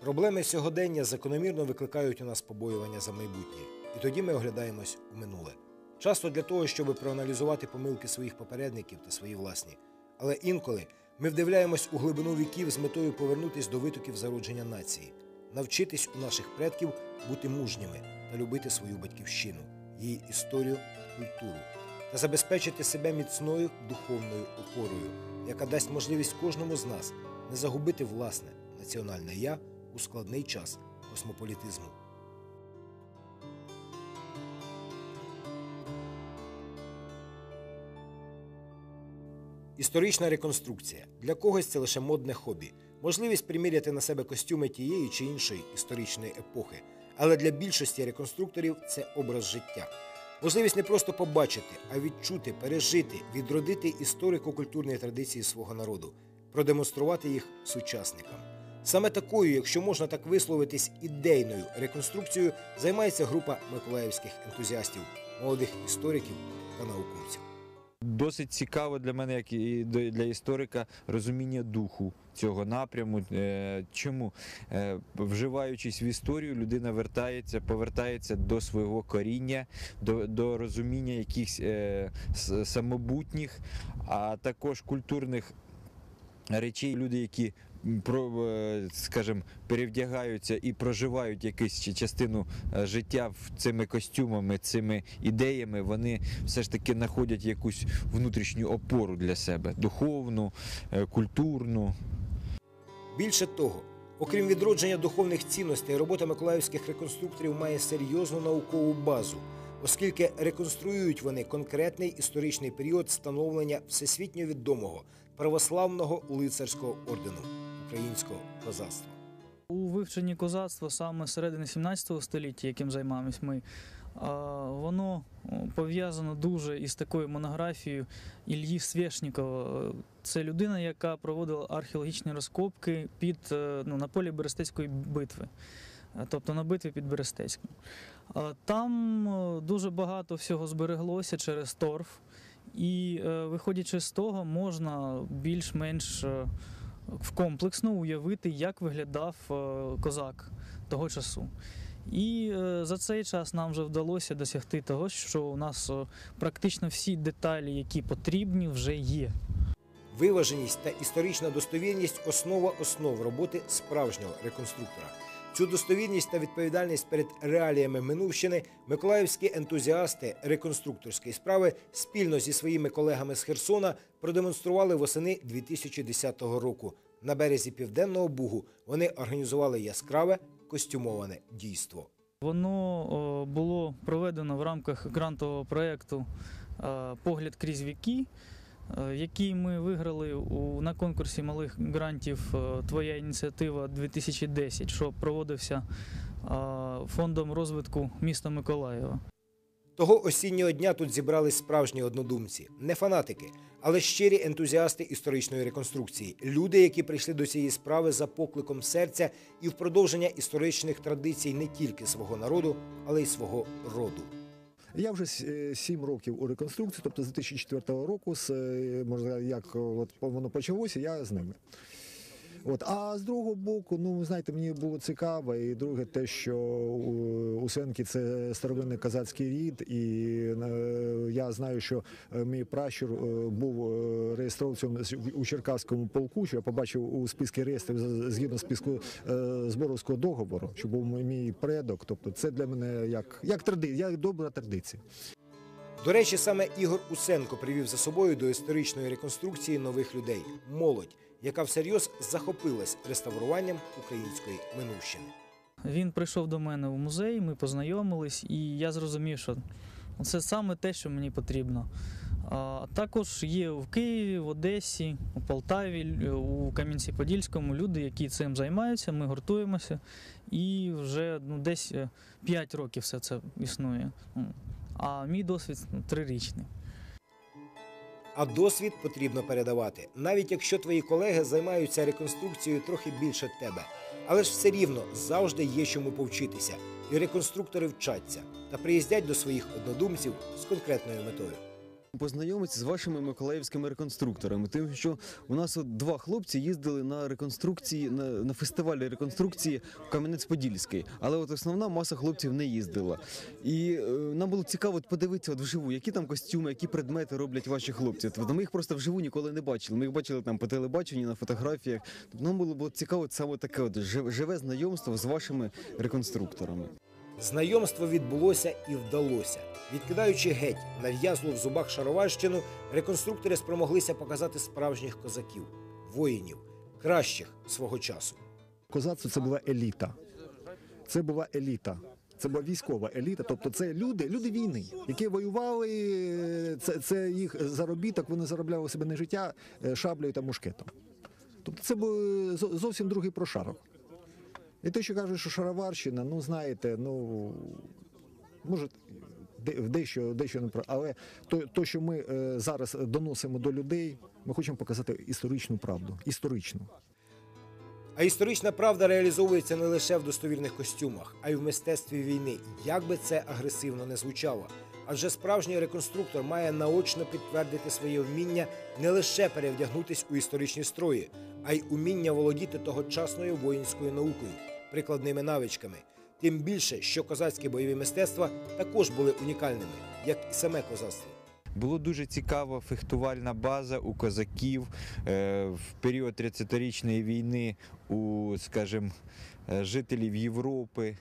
Проблеми сьогодення закономірно викликають у нас побоювання за майбутнє. І тоді ми оглядаємось у минуле. Часто для того, щоб проаналізувати помилки своїх попередників та свої власні. Але інколи ми вдивляємось у глибину віків з метою повернутись до витоків зародження нації, навчитись у наших предків бути мужніми та любити свою батьківщину, її історію, культуру та забезпечити себе міцною духовною опорою, яка дасть можливість кожному з нас не загубити власне національне «я» у складний час космополітизму. Історична реконструкція. Для когось це лише модне хобі. Можливість приміряти на себе костюми тієї чи іншої історичної епохи. Але для більшості реконструкторів це образ життя. Можливість не просто побачити, а відчути, пережити, відродити історико-культурні традиції свого народу, продемонструвати їх сучасникам. Саме такою, якщо можна так висловитись, ідейною реконструкцією займається група миколаївських ентузіастів, молодих істориків та науковців. Досить цікаво для мене, як і для історика, розуміння духу цього напряму. Чому? Вживаючись в історію, людина повертається до свого коріння, до розуміння якихось самобутніх, а також культурних речей. Люди, які, скажімо, перевдягаються і проживають якусь частину життя цими костюмами, цими ідеями, вони все ж таки знаходять якусь внутрішню опору для себе, духовну, культурну. Більше того, окрім відродження духовних цінностей, робота миколаївських реконструкторів має серйозну наукову базу, оскільки реконструюють вони конкретний історичний період становлення всесвітньо відомого православного лицарського ордену українського козацтва. У вивченні козацтва саме середини 17 століття, яким займаємось ми, воно пов'язано дуже із такою монографією Іллі Свєшнікова. Це людина, яка проводила археологічні розкопки на полі Берестецької битви, тобто на битві під Берестецьком. Там дуже багато всього збереглося через торф, і виходячи з того, можна більш-менш комплексно уявити, як виглядав козак того часу. І за цей час нам вже вдалося досягти того, що у нас практично всі деталі, які потрібні, вже є. Виваженість та історична достовірність – основа основ роботи справжнього реконструктора. Цю достовірність та відповідальність перед реаліями минувщини миколаївські ентузіасти реконструкторської справи спільно зі своїми колегами з Херсона продемонстрували восени 2010 року. На березі Південного Бугу вони організували яскраве костюмоване дійство. Воно було проведено в рамках грантового проєкту «Погляд крізь віки», який ми виграли на конкурсі малих грантів «Твоя ініціатива-2010», що проводився Фондом розвитку міста Миколаєва. Того осіннього дня тут зібрались справжні однодумці. Не фанатики, але щирі ентузіасти історичної реконструкції. Люди, які прийшли до цієї справи за покликом серця і в продовження історичних традицій не тільки свого народу, але й свого роду. Я вже 7 років у реконструкції, тобто з 2004 року, можна як воно почалося, я з ними. А з другого боку, знаєте, мені було цікаво, і друге те, що Усенки – це старовинний козацький рід, і я знаю, що мій пращур був реєстровцем у Черкаському полку, що я побачив у списку реєстрів згідно списку Зборовського договору, що був мій предок, тобто це для мене як добра традиція. До речі, саме Ігор Усенко привів за собою до історичної реконструкції нових людей – молодь, яка всерйоз захопилась реставруванням української минувщини. Він прийшов до мене в музей, ми познайомились, і я зрозумів, що це саме те, що мені потрібно. Також є в Києві, в Одесі, у Полтаві, у Кам'янці-Подільському люди, які цим займаються, ми гуртуємося, і вже десь 5 років все це існує. А мій досвід 3-річний. А досвід потрібно передавати, навіть якщо твої колеги займаються реконструкцією трохи більше тебе. Але ж все рівно завжди є чому повчитися. І реконструктори вчаться та приїздять до своїх однодумців з конкретною метою. Познайомитися з вашими миколаївськими реконструкторами, тим, що у нас от два хлопці їздили на реконструкції, на фестивалі реконструкції в Кам'янець-Подільський, але от основна маса хлопців не їздила. І нам було цікаво от подивитися от вживу, які там костюми, які предмети роблять ваші хлопці. Тобто ми їх просто вживу ніколи не бачили. Ми їх бачили там по телебаченню, на фотографіях. Тобто нам було цікаво саме таке от живе знайомство з вашими реконструкторами. Знайомство відбулося і вдалося. Відкидаючи геть нав'язлу в зубах шароварщину, реконструктори спромоглися показати справжніх козаків, воїнів, кращих свого часу. Козацтво – це була еліта. Це була еліта. Це була військова еліта, тобто це люди війни, які воювали, це їх заробіток, вони заробляли себе не життя шаблею та мушкетом. Тобто це був зовсім другий прошарок. І те, що кажуть, що шароварщина, ну знаєте, ну може дещо не про, але то, що ми зараз доносимо до людей, ми хочемо показати історичну правду, історичну. А історична правда реалізовується не лише в достовірних костюмах, а й в мистецтві війни, як би це агресивно не звучало. Адже справжній реконструктор має наочно підтвердити своє вміння не лише перевдягнутись у історичні строї, а й уміння володіти тогочасною воїнською наукою, прикладними навичками. Тим більше, що козацькі бойові мистецтва також були унікальними, як і саме козацтво. Було дуже цікаво, фехтувальна база у козаків в період 30-річної війни у, скажімо, жителів Європи.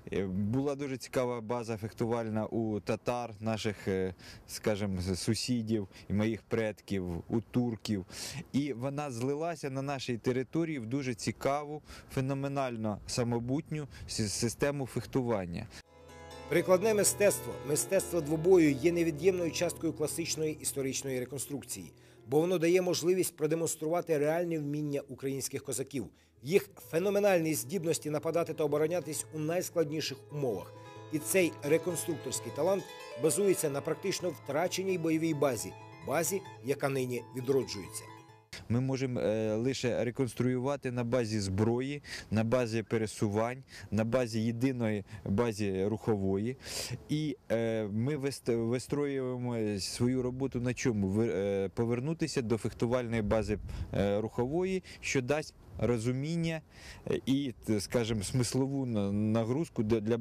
Була дуже цікава база фехтувальна у татар, наших, скажімо, сусідів і моїх предків, у турків. І вона злилася на нашій території в дуже цікаву, феноменально самобутню систему фехтування. Прикладне мистецтво, мистецтво двобою є невід'ємною часткою класичної історичної реконструкції, бо воно дає можливість продемонструвати реальне вміння українських козаків, їх феноменальні здібності нападати та оборонятись у найскладніших умовах. І цей реконструкторський талант базується на практично втраченій бойовій базі, яка нині відроджується. Ми можемо лише реконструювати на базі зброї, на базі пересувань, на базі єдиної базі рухової. І ми вистроюємо свою роботу на чому? Повернутися до фехтувальної бази рухової, що дасть розуміння і, скажімо, смислову нагрузку для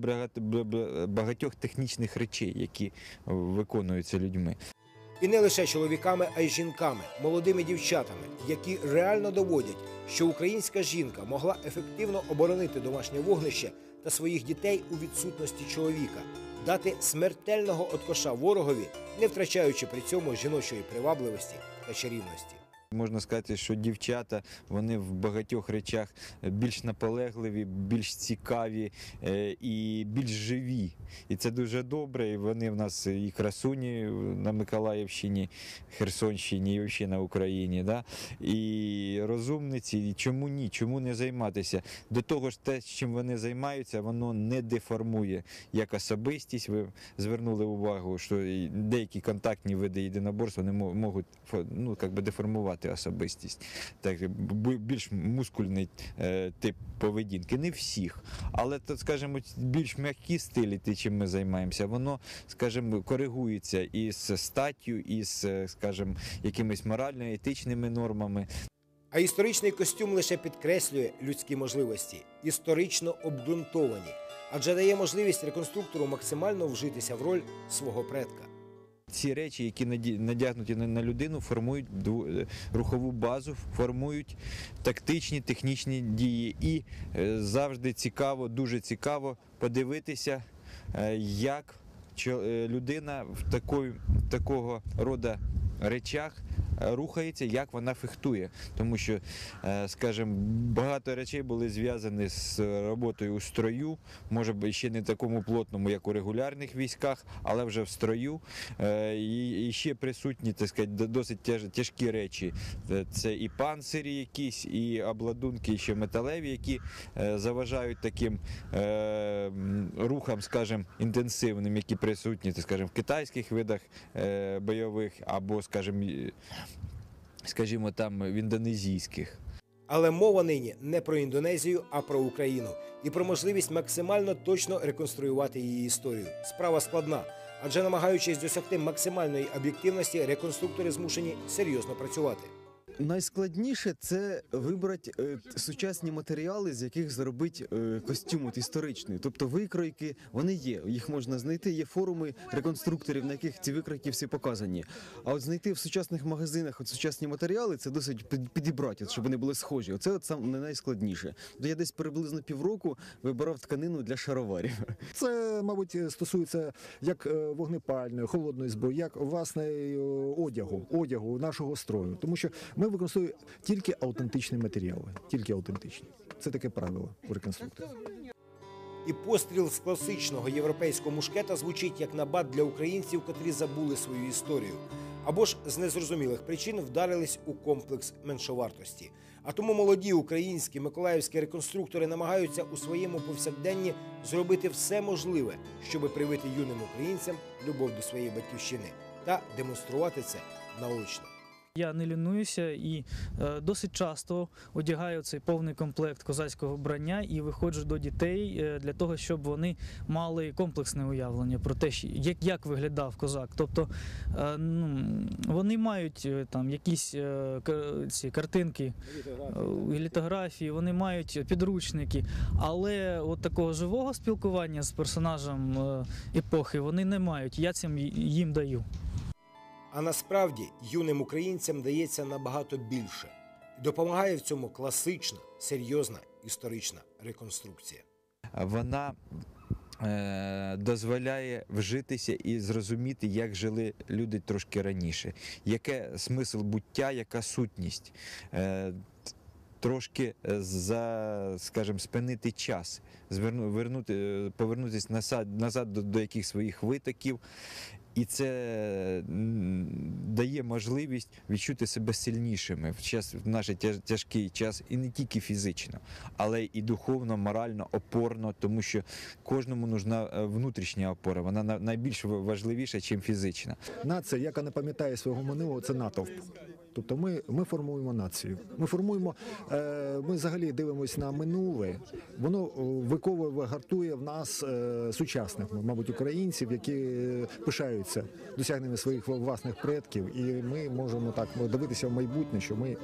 багатьох технічних речей, які виконуються людьми. І не лише чоловіками, а й жінками, молодими дівчатами, які реально доводять, що українська жінка могла ефективно оборонити домашнє вогнище та своїх дітей у відсутності чоловіка, дати смертельного откоша ворогові, не втрачаючи при цьому жіночої привабливості та чарівності. Можна сказати, що дівчата, вони в багатьох речах більш наполегливі, більш цікаві і більш живі. І це дуже добре, і вони в нас і красуні на Миколаївщині, Херсонщині, і взагалі на Україні. Да? І розумниці, і чому ні, чому не займатися? До того ж, те, чим вони займаються, воно не деформує як особистість. Ви звернули увагу, що деякі контактні види єдиноборств вони можуть деформувати особистість. Так, більш мускульний тип поведінки. Не всіх. Але, скажімо, більш м'які стилі, чим ми займаємося, воно, скажімо, коригується із статтю, із, скажімо, якимись морально-етичними нормами. А історичний костюм лише підкреслює людські можливості, історично обґрунтовані, адже дає можливість реконструктору максимально вжитися в роль свого предка. Ці речі, які надягнуті на людину, формують рухову базу, формують тактичні, технічні дії. І завжди цікаво, дуже цікаво подивитися, як людина в такого роду речах рухається, як вона фехтує. Тому що, скажімо, багато речей були зв'язані з роботою у строю, може ще не такому плотному, як у регулярних військах, але вже в строю. І ще присутні, так сказати, досить тяжкі речі. Це і панцирі якісь, і обладунки ще металеві, які заважають таким рухам, скажімо, інтенсивним, які присутні, так скажімо, в китайських видах бойових або, скажімо, там в індонезійських. Але мова нині не про Індонезію, а про Україну. І про можливість максимально точно реконструювати її історію. Справа складна, Адже намагаючись досягти максимальної об'єктивності, реконструктори змушені серйозно працювати. Найскладніше це вибрати сучасні матеріали, з яких зробити костюм історичний. Тобто викройки, вони є, їх можна знайти, є форуми реконструкторів, на яких ці викройки всі показані. А от знайти в сучасних магазинах сучасні матеріали, це досить підібрати, щоб вони були схожі. Оце от саме найскладніше. Я десь приблизно півроку вибирав тканину для шароварів. Це, мабуть, стосується як вогнепальної, холодної зброї, як власне одягу нашого строю. Тому що ми використовуємо тільки автентичні матеріали, тільки автентичні. Це таке правило у реконструкторів. І постріл з класичного європейського мушкета звучить як набат для українців, котрі забули свою історію. Або ж з незрозумілих причин вдарились у комплекс меншовартості. А тому молоді українські миколаївські реконструктори намагаються у своєму повсякденні зробити все можливе, щоб привити юним українцям любов до своєї батьківщини та демонструвати це наочно. Я не лінуюся і досить часто одягаю цей повний комплект козацького вбрання і виходжу до дітей для того, щоб вони мали комплексне уявлення про те, як виглядав козак. Тобто вони мають там якісь ці картинки, літографії, вони мають підручники, але от такого живого спілкування з персонажем епохи вони не мають. Я цим їм даю. А насправді юним українцям дається набагато більше. І допомагає в цьому класична, серйозна історична реконструкція. Вона дозволяє вжитися і зрозуміти, як жили люди трошки раніше. Яке смисл буття, яка сутність. Трошки, скажімо, спинити час, повернутися назад до яких своїх витоків. І це дає можливість відчути себе сильнішими в наш тяжкий час, і не тільки фізично, але і духовно, морально, опорно, тому що кожному нужна внутрішня опора, вона найбільш важливіша, ніж фізична. Нація, яка не пам'ятає свого минулого, це натовп. Тобто ми формуємо націю. Ми взагалі дивимося на минуле, воно виковує, гартує в нас сучасних, мабуть, українців, які пишаються досягненнями своїх власних предків, і ми можемо так дивитися в майбутнє, що ми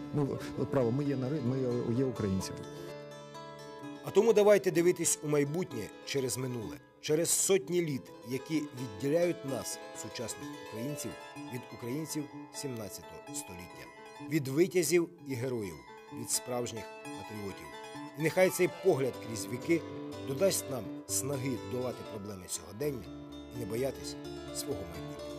є українцями. А тому давайте дивитись у майбутнє через минуле, через сотні літ, які відділяють нас, сучасних українців, від українців 17 століття, від витязів і героїв, від справжніх патріотів. І нехай цей погляд крізь віки додасть нам снаги долати проблеми сьогодення і не боятись свого майбутнього.